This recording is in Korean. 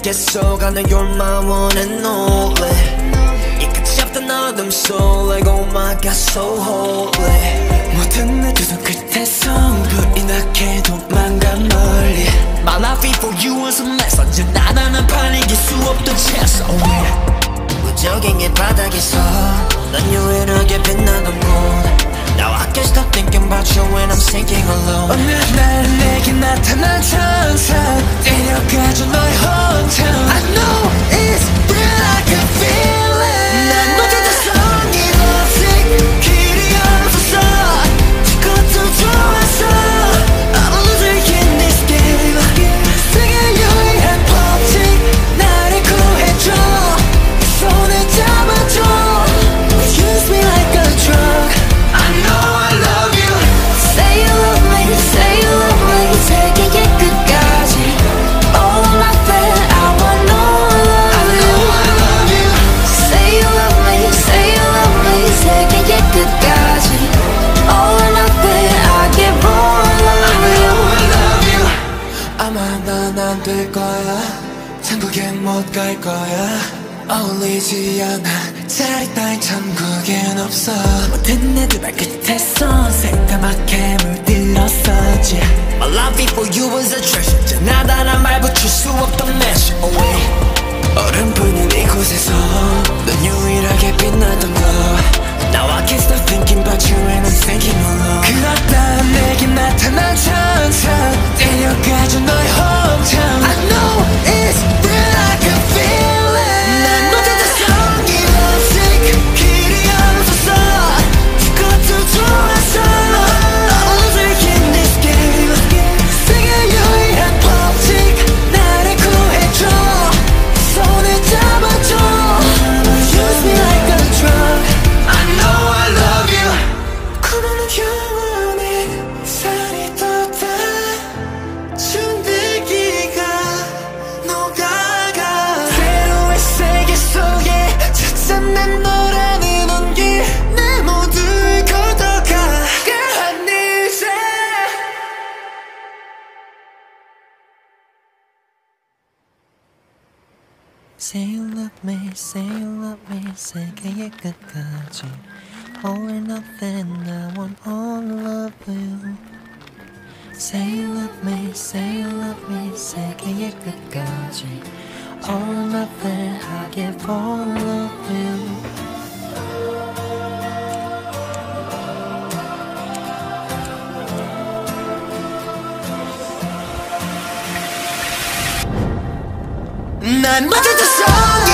속아는 you're my one and only 이 끝이 없던 어둠 속 like oh my god so holy 모든 내 두 손 끝에 성불이 나게 도망가 멀리 My life for you was a mess 언제나 나는 팔리기 수 없던 채소 무적행의 바닥에서 넌 유일하게 빛나던 곳 Now I can't stop thinking about you when I'm sinking alone 어느 날 내게 나타난 천사 데려가줘 너의 hometown I know it's real I can feel it 난 모든 성이 lovesick 길이 없어서 그것도 좋아서 I'm a loser in this game 세계 유일한 법칙 나를 구해줘 손을 잡아줘 Use me like a drug I know I love you Say you love me, say you love me 세계의 끝까지 All or nothing I want all of you I know I love you Say you love me, say you love me 세계의 끝까지 All or nothing I give all of you I know I love you 아마 난 안 될 거야 천국엔 못 갈 거야 어울리지 않아 자리 따윈 천국엔 없어 모든 내 두 발 끝에서 새까맣게 물들었었지 My love for you was a treasure 지나다란 말 붙일 수 없던 measure away 얼음 부는 이곳에서 넌 유일하게 빛나던 것 Now I can't stop thinking about you and I'm thinking alone 그렇다 내게 나타난 천사 데려가줘 너의 hometown I know it's real I can feel it 난 모든 성이 lovesick 길이 없어서 그것도 좋아서 I'm a loser in this game 세계 유일한 법칙 나를 구해줘 손을 잡아줘 Use me like a drug I know I love you 그러는 영원히 살이 돋아 준들기가 녹아가 새로운 세계 속에 찾아낸 너라는 온기 내 모두를 걷어가 한 이제 Say you love me, say you love me 세계의 끝까지 All or nothing I want all of you Say you love me, say you love me 세계의 끝까지 All or nothing I give all of you 난 모든 성이